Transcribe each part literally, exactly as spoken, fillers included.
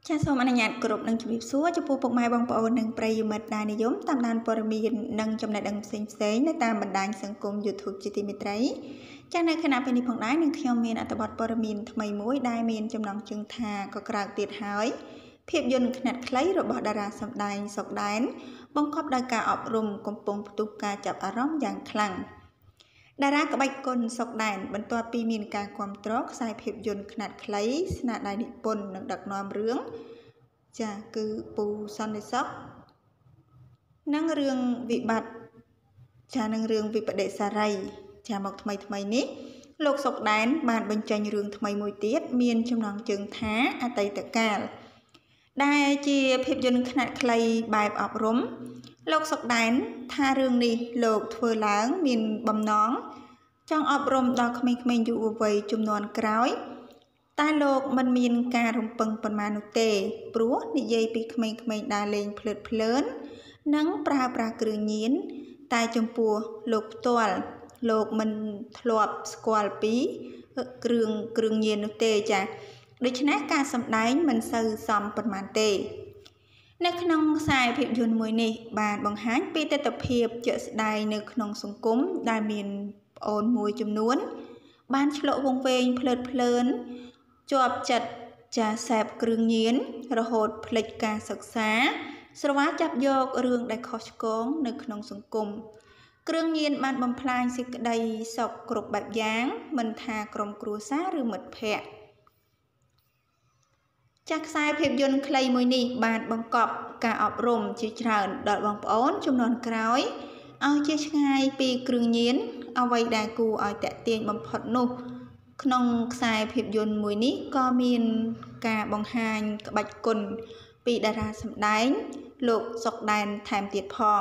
ចាសសូមអនុញ្ញាតគោរពនឹងជម្រាបសួរចំពោះពុកម៉ែបងប្អូននិងប្រិយមិត្តដែលនិយមតាមដានព័ត៌មាននិងចំណេះដឹងផ្សេងៗនៅតាមបណ្ដាញសង្គម YouTube ជាទីមេត្រីចាសនៅខណៈពេលនេះផងដែរនឹងខ្ញុំមានអត្ថបទព័ត៌មានថ្មីមួយដែលមានចំណងជើងថាក៏ក្រៅទៀតហើយភាពយន្តខ្នាតខ្លីរបស់តារាសម្ដែងសុកដែនបង្កប់ដោយការអប់រំកំពុងផ្ទុះការចាប់អារម្មណ៍យ៉ាងខ្លាំងតារាក្បាច់គុនសុកដែនបន្ទាប់ពីមានការគាំទ្រខ្សែភាពយន្តខ្នាតខ្លីស្នាដៃនិពន្ធនិងដឹកនាំរឿងចាគឺពូសន្តិសុខនិងរឿងវិបត្តិចានឹងរឿងវិបដិសារីចាមកថ្មីថ្មីនេះលោកសុកដែនបានបញ្ចេញរឿងថ្មីមួយទៀតមានចំណងជើងថាអតីតកាលដែលជាភាពយន្តខ្នាតខ្លីបែបអប់រំលោកសុកដែនថារឿងនេះលោកធ្វើឡើងមានបំណងចង់អប់រំដល់ក្មេងៗយុវវ័យជំនាន់ក្រោយតែលោកមិនមានការរំពឹងប៉ុន្មាននោះទេព្រោះនិយាយពីក្មេងៗដែលលេងភ្លើតភ្លើននិងប្រើប្រាស់គ្រឿងញៀនតែចំពោះលោកផ្ទាល់លោកមិនធ្លាប់ស្គាល់ពីគ្រឿងគ្រឿងញៀននោះទេចា៎ដូច្នេះការសម្ដែងមិនសូវសមប៉ុន្មានទេនៅក្នុងខ្សែភាពយន្តមួយនេះបានបង្ហាញពីទស្សនវិជ្ជាជាក់ស្ដែងនៅក្នុងសង្គមដែលមានប្អូនមួយចំនួនបានឆ្លក់វង្វេងភ្លើតភ្លើនជាប់ចិត្តចាសេពគ្រឿងញៀនរហូតភ្លេចការសិក្សាស្រវាចាប់យករឿងដែលខុសឆ្គងនៅក្នុងសង្គមគ្រឿងញៀនបានបំផ្លាញសេចក្តីសុខគ្រប់បែបយ៉ាងមិនថាក្រុមគ្រួសារឬមិត្តភ័ក្តិចាក់ខ្សែភាពយន្តខ្លីមួយនេះបានបង្កប់ការអប់រំជាច្រើនដល់បងប្អូនជំនាន់ក្រោយឲ្យជាឆ្ងាយពីគ្រឿងញៀនអ្វីដែលគួរឲ្យតាក់ទាញបំផុតនោះក្នុងខ្សែភាពយន្តមួយនេះក៏មានការបង្ហាញក្បាច់គុនពីតារាសម្ដែងលោកសុកដែនថែមទៀតផង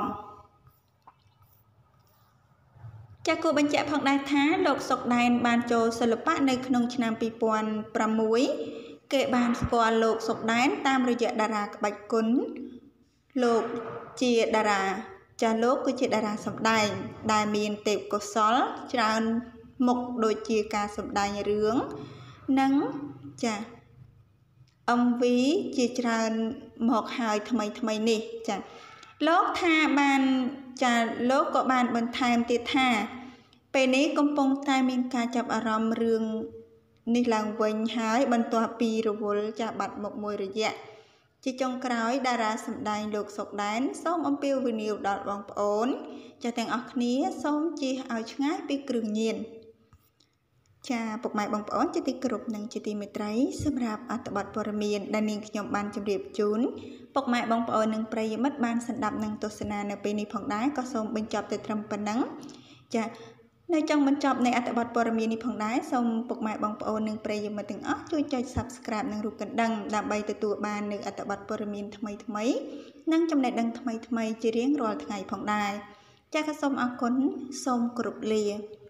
ចាគួរបញ្ជាក់ផងដែរថាលោកសុកដែនបានចូលសិល្បៈនៅក្នុងឆ្នាំពីរពាន់ប្រាំមួយគេបានស្គាល់លោកសុកដែនតាមរយៈតារាក្បាច់គុនលោកជាតារាចាលោកគឺជាតារាសម្ដែងដែលមានទេពកោសល្យច្រើនមុខដូចជាការសម្ដែងរឿងនិងចា em vê ជាច្រើនមកហើយថ្មីថ្មីនេះចាលោកថាបានចាលោកក៏បានបន្ថែមទៀតថាពេលនេះកំពុងតែមានការចាប់អារម្មណ៍រឿងនេះឡើងវិញហើយបន្ទាប់ពីរវល់ចាស់បាត់មុខមួយរយៈជាចុងក្រោយតារាសម្ដែងលោកសុកដែនសូមអំពាវនាវដល់បងប្អូនចាទាំងអស់គ្នាសូមជៀសឲ្យឆ្ងាយពីគ្រឿងញៀនចាពុកម៉ែបងប្អូនជាទីគោរពនិងជាទីមេត្រីសម្រាប់អត្ថបទព័ត៌មានដែលនាងខ្ញុំបានជម្រាបជូនពុកម៉ែបងប្អូននិងប្រិយមិត្តបានស្ដាប់និងទស្សនានៅពេលនេះផងដែរក៏សូមបញ្ចប់ទៅត្រឹមប៉ុណ្ណឹងចានៅចុងបញ្ចប់នៃអត្ថបទព័ត៌មាននេះផងដែរសូមពុកម៉ែបងប្អូននិងប្រិយមិត្តទាំងអស់ជួយចុច Subscribe និងរូបកណ្ដឹងដើម្បីទទួលបាននូវអត្ថបទព័ត៌មានថ្មីៗនិងចំណេះដឹងថ្មីៗជារៀងរាល់ថ្ងៃផងដែរចាក៏សូមអរគុណសូមគោរពលា